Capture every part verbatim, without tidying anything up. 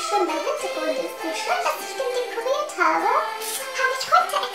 schon mein Hintergrund ist, wie schön, dass ich den dekoriert habe, habe ich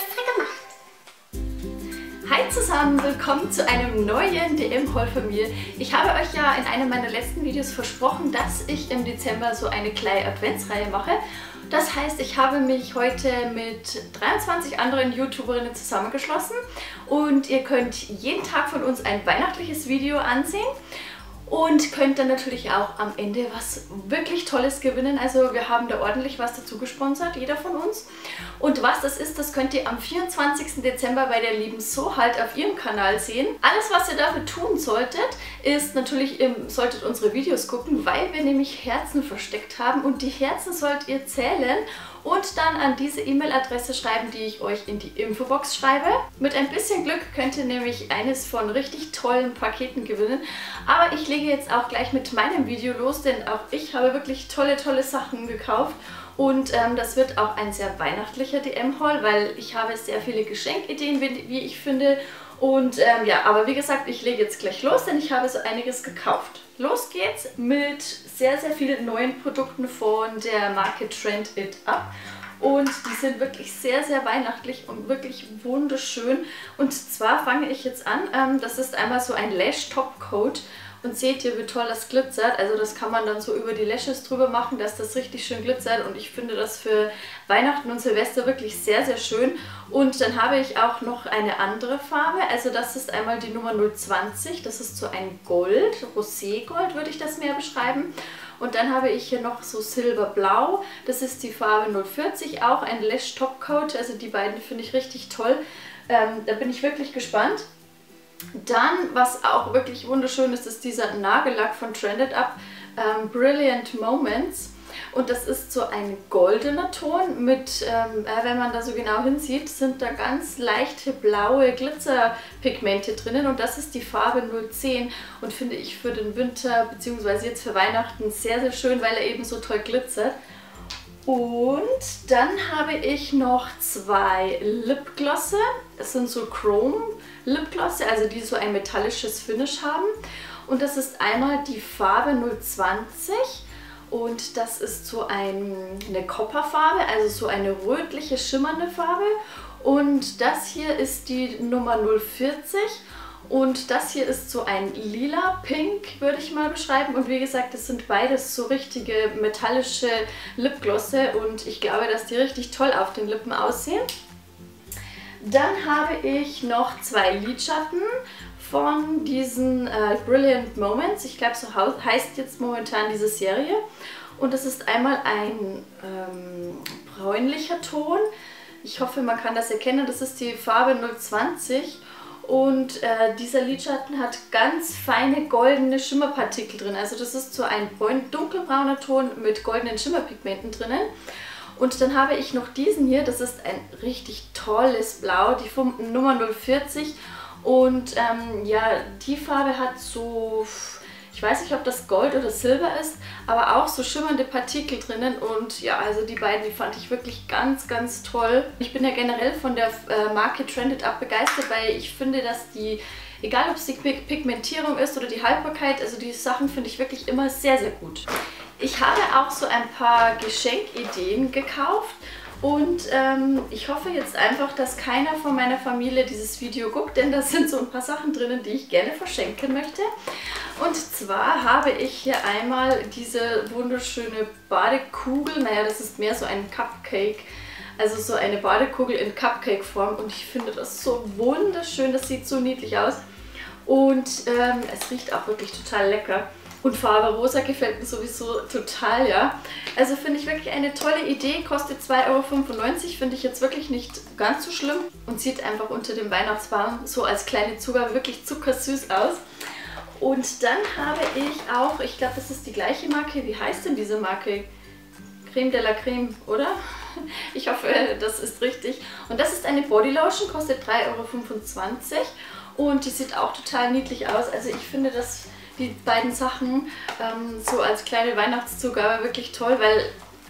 heute extra gemacht. Hi zusammen, willkommen zu einem neuen D M-Haul von mir. Ich habe euch ja in einem meiner letzten Videos versprochen, dass ich im Dezember so eine kleine Adventsreihe mache. Das heißt, ich habe mich heute mit dreiundzwanzig anderen YouTuberinnen zusammengeschlossen und ihr könnt jeden Tag von uns ein weihnachtliches Video ansehen. Und könnt dann natürlich auch am Ende was wirklich Tolles gewinnen. Also wir haben da ordentlich was dazu gesponsert, jeder von uns. Und was das ist, das könnt ihr am vierundzwanzigsten Dezember bei der lieben So halt auf ihrem Kanal sehen. Alles, was ihr dafür tun solltet, ist natürlich, ihr solltet unsere Videos gucken, weil wir nämlich Herzen versteckt haben. Und die Herzen sollt ihr zählen und dann an diese E-Mail-Adresse schreiben, die ich euch in die Infobox schreibe. Mit ein bisschen Glück könnt ihr nämlich eines von richtig tollen Paketen gewinnen. Aber ich lege jetzt auch gleich mit meinem Video los, denn auch ich habe wirklich tolle, tolle Sachen gekauft. Und ähm, das wird auch ein sehr weihnachtlicher D M-Haul, weil ich habe sehr viele Geschenkideen, wie, wie ich finde. Und ähm, ja, aber wie gesagt, ich lege jetzt gleich los, denn ich habe so einiges gekauft. Los geht's mit sehr, sehr vielen neuen Produkten von der Marke Trend It Up. Und die sind wirklich sehr, sehr weihnachtlich und wirklich wunderschön. Und zwar fange ich jetzt an, ähm, das ist einmal so ein Lash Top Coat. Und seht ihr, wie toll das glitzert. Also das kann man dann so über die Lashes drüber machen, dass das richtig schön glitzert. Und ich finde das für Weihnachten und Silvester wirklich sehr, sehr schön. Und dann habe ich auch noch eine andere Farbe. Also das ist einmal die Nummer null zwanzig. Das ist so ein Gold, Roségold würde ich das mehr beschreiben. Und dann habe ich hier noch so Silberblau. Das ist die Farbe null vierzig, auch ein Lash Top Coat. Also die beiden finde ich richtig toll. Ähm, da bin ich wirklich gespannt. Dann, was auch wirklich wunderschön ist, ist dieser Nagellack von Trend It Up, ähm, Brilliant Moments. Und das ist so ein goldener Ton mit, ähm, äh, wenn man da so genau hinsieht, sind da ganz leichte blaue Glitzerpigmente drinnen. Und das ist die Farbe null zehn und finde ich für den Winter bzw. jetzt für Weihnachten sehr, sehr schön, weil er eben so toll glitzert. Und dann habe ich noch zwei Lipglosse. Das sind so Chrome Lipglosse, also die so ein metallisches Finish haben. Und das ist einmal die Farbe null zwanzig und das ist so ein, eine Copperfarbe, also so eine rötliche, schimmernde Farbe. Und das hier ist die Nummer null vierzig. Und das hier ist so ein lila Pink, würde ich mal beschreiben. Und wie gesagt, das sind beides so richtige metallische Lipglosse. Und ich glaube, dass die richtig toll auf den Lippen aussehen. Dann habe ich noch zwei Lidschatten von diesen äh, Brilliant Moments. Ich glaube, so heißt jetzt momentan diese Serie. Und das ist einmal ein ähm, bräunlicher Ton. Ich hoffe, man kann das erkennen. Das ist die Farbe null zwanzig. Und äh, dieser Lidschatten hat ganz feine goldene Schimmerpartikel drin. Also das ist so ein dunkelbrauner Ton mit goldenen Schimmerpigmenten drinnen. Und dann habe ich noch diesen hier, das ist ein richtig tolles Blau, die Nummer null vierzig. Und ähm, ja, die Farbe hat so, ich weiß nicht, ob das Gold oder Silber ist, aber auch so schimmernde Partikel drinnen. Und ja, also die beiden, die fand ich wirklich ganz, ganz toll. Ich bin ja generell von der äh, Marke Trend It Up begeistert, weil ich finde, dass die, egal ob es die Pigmentierung ist oder die Haltbarkeit, also die Sachen finde ich wirklich immer sehr, sehr gut. Ich habe auch so ein paar Geschenkideen gekauft und ähm, ich hoffe jetzt einfach, dass keiner von meiner Familie dieses Video guckt, denn da sind so ein paar Sachen drinnen, die ich gerne verschenken möchte. Und zwar habe ich hier einmal diese wunderschöne Badekugel, naja, das ist mehr so ein Cupcake, also so eine Badekugel in Cupcake-Form und ich finde das so wunderschön, das sieht so niedlich aus und ähm, es riecht auch wirklich total lecker. Und Farbe Rosa gefällt mir sowieso total, ja. Also finde ich wirklich eine tolle Idee, kostet zwei Euro fünfundneunzig, finde ich jetzt wirklich nicht ganz so schlimm und sieht einfach unter dem Weihnachtsbaum so als kleine Zugabe wirklich zuckersüß aus. Und dann habe ich auch, ich glaube, das ist die gleiche Marke, wie heißt denn diese Marke? Creme de la Creme, oder? Ich hoffe, das ist richtig. Und das ist eine Bodylotion, kostet drei Euro fünfundzwanzig und die sieht auch total niedlich aus. Also ich finde das, die beiden Sachen ähm, so als kleine Weihnachtszugabe wirklich toll, weil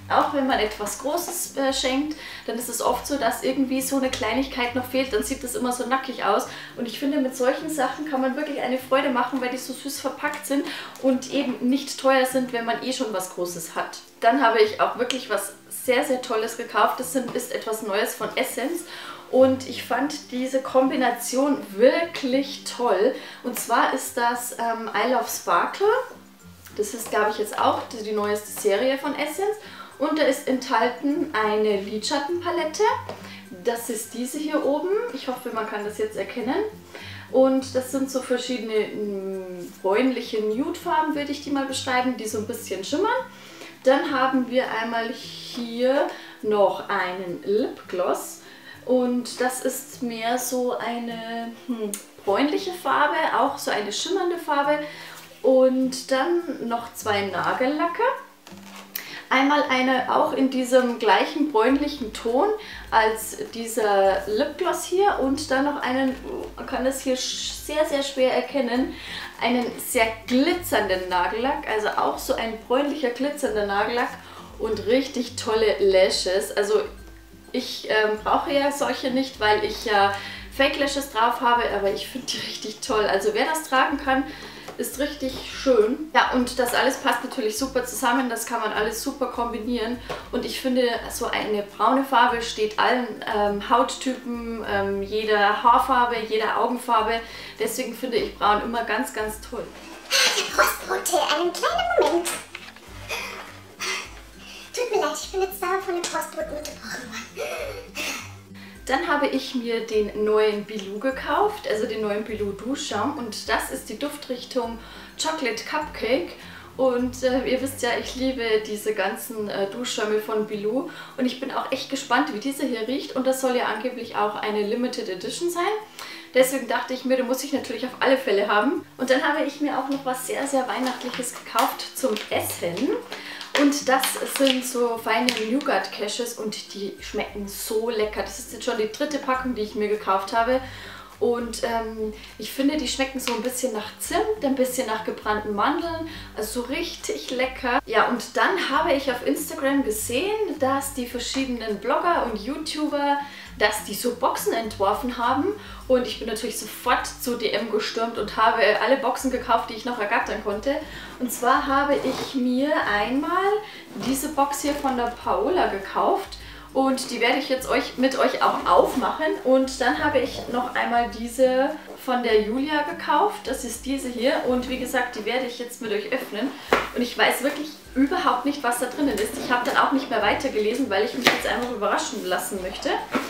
Auch wenn man etwas Großes äh, schenkt, dann ist es oft so, dass irgendwie so eine Kleinigkeit noch fehlt, dann sieht das immer so nackig aus. Und ich finde, mit solchen Sachen kann man wirklich eine Freude machen, weil die so süß verpackt sind und eben nicht teuer sind, wenn man eh schon was Großes hat. Dann habe ich auch wirklich was sehr, sehr Tolles gekauft. Das sind, ist etwas Neues von Essence. Und ich fand diese Kombination wirklich toll. Und zwar ist das ähm, I Love Sparkle. Das ist, glaube ich, jetzt auch die, die neueste Serie von Essence. Und da ist enthalten eine Lidschattenpalette. Das ist diese hier oben. Ich hoffe, man kann das jetzt erkennen. Und das sind so verschiedene mh, bräunliche Nude-Farben, würde ich die mal beschreiben, die so ein bisschen schimmern. Dann haben wir einmal hier noch einen Lipgloss. Und das ist mehr so eine hm, bräunliche Farbe, auch so eine schimmernde Farbe. Und dann noch zwei Nagellacke. Einmal eine auch in diesem gleichen bräunlichen Ton als dieser Lipgloss hier und dann noch einen, man kann das hier sehr, sehr schwer erkennen, einen sehr glitzernden Nagellack, also auch so ein bräunlicher glitzernder Nagellack und richtig tolle Lashes. Also ich ähm, brauche ja solche nicht, weil ich ja Fake Lashes drauf habe, aber ich finde die richtig toll. Also wer das tragen kann, ist richtig schön. Ja, und das alles passt natürlich super zusammen, das kann man alles super kombinieren. Und ich finde, so eine braune Farbe steht allen ähm, Hauttypen, ähm, jeder Haarfarbe, jeder Augenfarbe. Deswegen finde ich braun immer ganz, ganz toll. Der Postbote, einen kleinen Moment. Tut mir leid, ich bin jetzt da von dem Postboten unterbrochen worden. Dann habe ich mir den neuen Bilou gekauft, also den neuen Bilou Duschschaum und das ist die Duftrichtung Chocolate Cupcake. Und äh, ihr wisst ja, ich liebe diese ganzen äh, Duschschäume von Bilou und ich bin auch echt gespannt, wie diese hier riecht und das soll ja angeblich auch eine Limited Edition sein. Deswegen dachte ich mir, da muss ich natürlich auf alle Fälle haben. Und dann habe ich mir auch noch was sehr, sehr Weihnachtliches gekauft zum Essen. Und das sind so feine Nougat-Caches und die schmecken so lecker. Das ist jetzt schon die dritte Packung, die ich mir gekauft habe. Und ähm, ich finde, die schmecken so ein bisschen nach Zimt, ein bisschen nach gebrannten Mandeln. Also so richtig lecker. Ja, und dann habe ich auf Instagram gesehen, dass die verschiedenen Blogger und YouTuber, dass die so Boxen entworfen haben. Und ich bin natürlich sofort zu D M gestürmt und habe alle Boxen gekauft, die ich noch ergattern konnte. Und zwar habe ich mir einmal diese Box hier von der Paola gekauft. Und die werde ich jetzt euch mit euch auch aufmachen. Und dann habe ich noch einmal diese von der Julia gekauft. Das ist diese hier. Und wie gesagt, die werde ich jetzt mit euch öffnen. Und ich weiß wirklich überhaupt nicht, was da drinnen ist. Ich habe dann auch nicht mehr weitergelesen, weil ich mich jetzt einfach überraschen lassen möchte.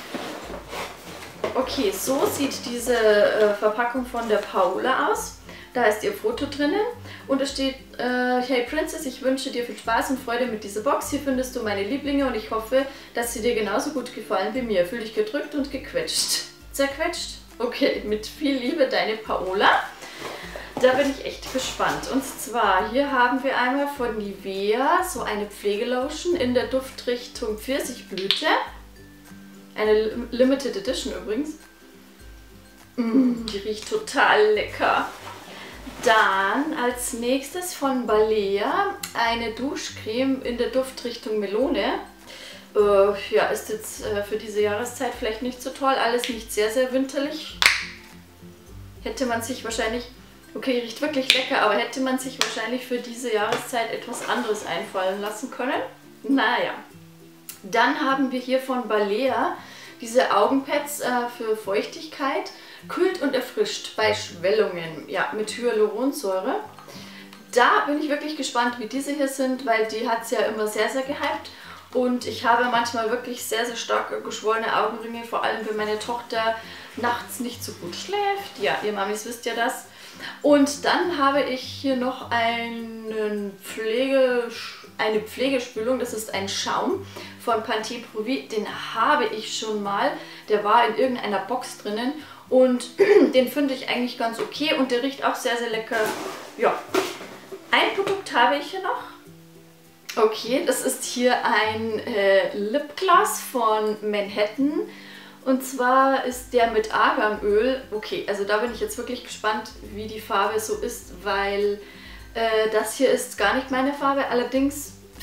Okay, so sieht diese äh, Verpackung von der Paola aus. Da ist ihr Foto drinnen und es steht, äh, hey Princess, ich wünsche dir viel Spaß und Freude mit dieser Box. Hier findest du meine Lieblinge und ich hoffe, dass sie dir genauso gut gefallen wie mir. Fühl dich gedrückt und gequetscht. Zerquetscht? Okay, mit viel Liebe, deine Paola. Da bin ich echt gespannt. Und zwar, hier haben wir einmal von Nivea so eine Pflegelotion in der Duftrichtung Pfirsichblüte. Eine Limited Edition übrigens. Mm, die riecht total lecker. Dann als nächstes von Balea eine Duschcreme in der Duftrichtung Melone. Äh, ja, ist jetzt äh, für diese Jahreszeit vielleicht nicht so toll. Alles nicht sehr, sehr winterlich. Hätte man sich wahrscheinlich, okay, riecht wirklich lecker, aber hätte man sich wahrscheinlich für diese Jahreszeit etwas anderes einfallen lassen können. Naja. Dann haben wir hier von Balea diese Augenpads äh, für Feuchtigkeit. Kühlt und erfrischt bei Schwellungen, ja, mit Hyaluronsäure. Da bin ich wirklich gespannt, wie diese hier sind, weil die hat es ja immer sehr, sehr gehypt. Und ich habe manchmal wirklich sehr, sehr stark geschwollene Augenringe, vor allem wenn meine Tochter nachts nicht so gut schläft. Ja, ihr Mamis wisst ja das. Und dann habe ich hier noch einen Pflege, eine Pflegespülung, das ist ein Schaum von Pantene Pro V. Den habe ich schon mal, der war in irgendeiner Box drinnen. Und den finde ich eigentlich ganz okay und der riecht auch sehr, sehr lecker. Ja, ein Produkt habe ich hier noch. Okay, das ist hier ein äh, Lipgloss von Manhattan. Und zwar ist der mit Arganöl. Okay, also da bin ich jetzt wirklich gespannt, wie die Farbe so ist, weil äh, das hier ist gar nicht meine Farbe. Allerdings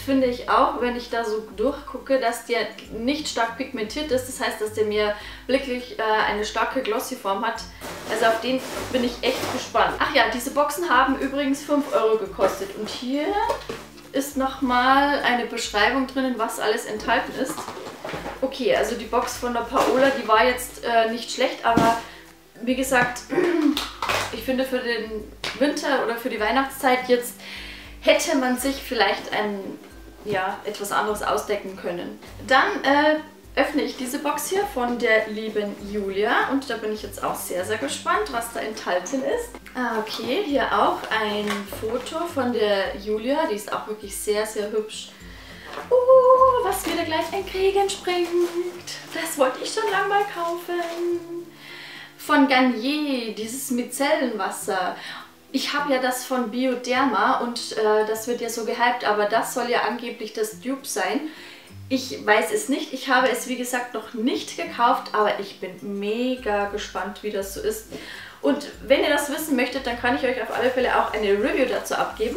finde ich auch, wenn ich da so durchgucke, dass der nicht stark pigmentiert ist. Das heißt, dass der mir wirklich äh, eine starke Glossy-Form hat. Also auf den bin ich echt gespannt. Ach ja, diese Boxen haben übrigens fünf Euro gekostet. Und hier ist nochmal eine Beschreibung drinnen, was alles enthalten ist. Okay, also die Box von der Paola, die war jetzt äh, nicht schlecht, aber wie gesagt, ich finde für den Winter oder für die Weihnachtszeit jetzt hätte man sich vielleicht ein, ja, etwas anderes ausdecken können. Dann äh, öffne ich diese Box hier von der lieben Julia und da bin ich jetzt auch sehr, sehr gespannt, was da enthalten ist. Ah, okay, hier auch ein Foto von der Julia, die ist auch wirklich sehr, sehr hübsch. Uh, was wieder gleich entgegenspringt. Das wollte ich schon lange mal kaufen. Von Garnier, dieses Micellenwasser. Ich habe ja das von Bioderma und äh, das wird ja so gehypt, aber das soll ja angeblich das Dupe sein. Ich weiß es nicht. Ich habe es wie gesagt noch nicht gekauft, aber ich bin mega gespannt, wie das so ist. Und wenn ihr das wissen möchtet, dann kann ich euch auf alle Fälle auch eine Review dazu abgeben.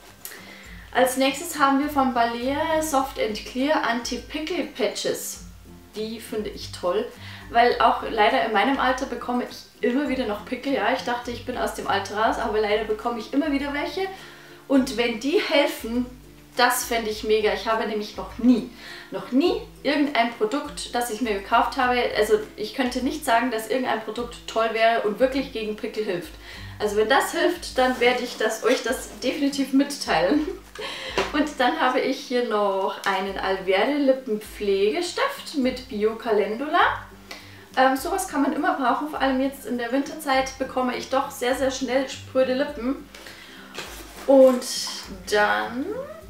Als nächstes haben wir von Balea Soft and Clear Anti-Pickle Patches. Die finde ich toll, weil auch leider in meinem Alter bekomme ich immer wieder noch Pickel. Ja, ich dachte, ich bin aus dem Alter raus, aber leider bekomme ich immer wieder welche. Und wenn die helfen, das fände ich mega. Ich habe nämlich noch nie, noch nie irgendein Produkt, das ich mir gekauft habe, also ich könnte nicht sagen, dass irgendein Produkt toll wäre und wirklich gegen Pickel hilft. Also wenn das hilft, dann werde ich das, euch das definitiv mitteilen. Und dann habe ich hier noch einen Alverde Lippenpflegestift mit Bio Calendula. Ähm, sowas kann man immer brauchen, vor allem jetzt in der Winterzeit bekomme ich doch sehr, sehr schnell spröde Lippen. Und dann,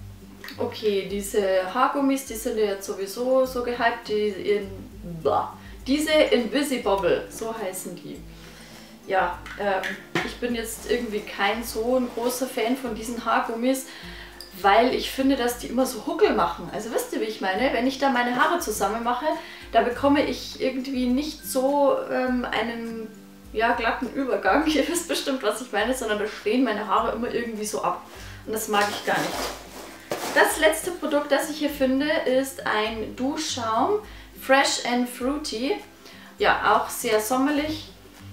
okay, diese Haargummis, die sind ja jetzt sowieso so gehypt, die in, blah, diese Invisibobble, so heißen die. Ja, ähm, ich bin jetzt irgendwie kein so ein großer Fan von diesen Haargummis, weil ich finde, dass die immer so Huckel machen. Also wisst ihr, wie ich meine? Wenn ich da meine Haare zusammen mache, da bekomme ich irgendwie nicht so ähm, einen ja, glatten Übergang. Ihr wisst bestimmt, was ich meine, sondern da stehen meine Haare immer irgendwie so ab. Und das mag ich gar nicht. Das letzte Produkt, das ich hier finde, ist ein Duschschaum Fresh and Fruity. Ja, auch sehr sommerlich.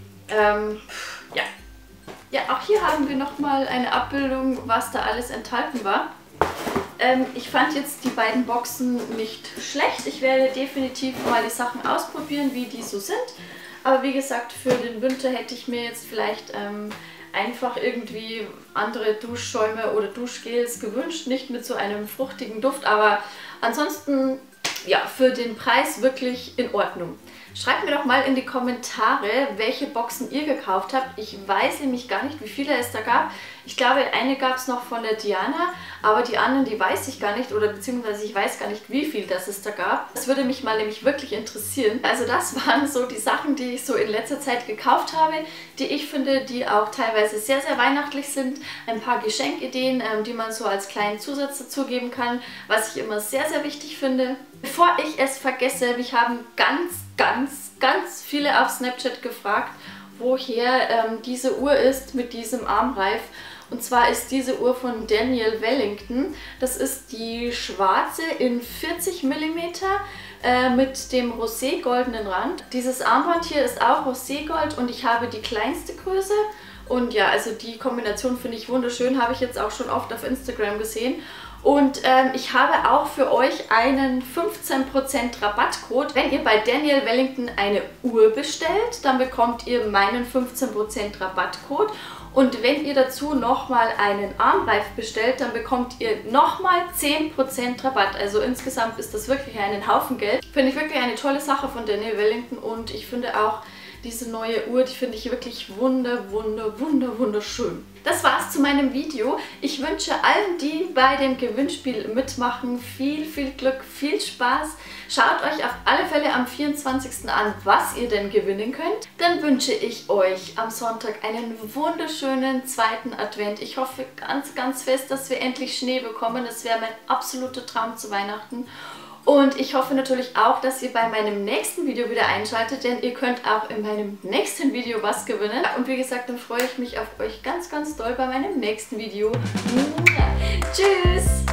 Ähm, ja. Ja, auch hier haben wir nochmal eine Abbildung, was da alles enthalten war. Ähm, ich fand jetzt die beiden Boxen nicht schlecht. Ich werde definitiv mal die Sachen ausprobieren, wie die so sind. Aber wie gesagt, für den Winter hätte ich mir jetzt vielleicht ähm, einfach irgendwie andere Duschschäume oder Duschgels gewünscht. Nicht mit so einem fruchtigen Duft, aber ansonsten ja, für den Preis wirklich in Ordnung. Schreibt mir doch mal in die Kommentare, welche Boxen ihr gekauft habt. Ich weiß nämlich gar nicht, wie viele es da gab. Ich glaube, eine gab es noch von der Diana, aber die anderen, die weiß ich gar nicht oder beziehungsweise ich weiß gar nicht, wie viel das es da gab. Das würde mich mal nämlich wirklich interessieren. Also das waren so die Sachen, die ich so in letzter Zeit gekauft habe, die ich finde, die auch teilweise sehr, sehr weihnachtlich sind. Ein paar Geschenkideen, ähm, die man so als kleinen Zusatz dazugeben kann, was ich immer sehr, sehr wichtig finde. Bevor ich es vergesse, mich haben ganz, ganz, ganz viele auf Snapchat gefragt, woher ähm, diese Uhr ist mit diesem Armreif. Und zwar ist diese Uhr von Daniel Wellington. Das ist die schwarze in vierzig Millimeter äh, mit dem roségoldenen Rand. Dieses Armband hier ist auch roségold und ich habe die kleinste Größe. Und ja, also die Kombination finde ich wunderschön, habe ich jetzt auch schon oft auf Instagram gesehen. Und ähm, ich habe auch für euch einen fünfzehn Prozent Rabattcode. Wenn ihr bei Daniel Wellington eine Uhr bestellt, dann bekommt ihr meinen fünfzehn Prozent Rabattcode. Und wenn ihr dazu nochmal einen Armreif bestellt, dann bekommt ihr nochmal zehn Prozent Rabatt. Also insgesamt ist das wirklich einen Haufen Geld. Finde ich wirklich eine tolle Sache von Daniel Wellington und ich finde auch, diese neue Uhr, die finde ich wirklich wunder, wunder, wunder, wunderschön. Das war's zu meinem Video. Ich wünsche allen, die bei dem Gewinnspiel mitmachen, viel, viel Glück, viel Spaß. Schaut euch auf alle Fälle am vierundzwanzigsten an, was ihr denn gewinnen könnt. Dann wünsche ich euch am Sonntag einen wunderschönen zweiten Advent. Ich hoffe ganz, ganz fest, dass wir endlich Schnee bekommen. Das wäre mein absoluter Traum zu Weihnachten. Und ich hoffe natürlich auch, dass ihr bei meinem nächsten Video wieder einschaltet, denn ihr könnt auch in meinem nächsten Video was gewinnen. Und wie gesagt, dann freue ich mich auf euch ganz, ganz doll bei meinem nächsten Video. Tschüss!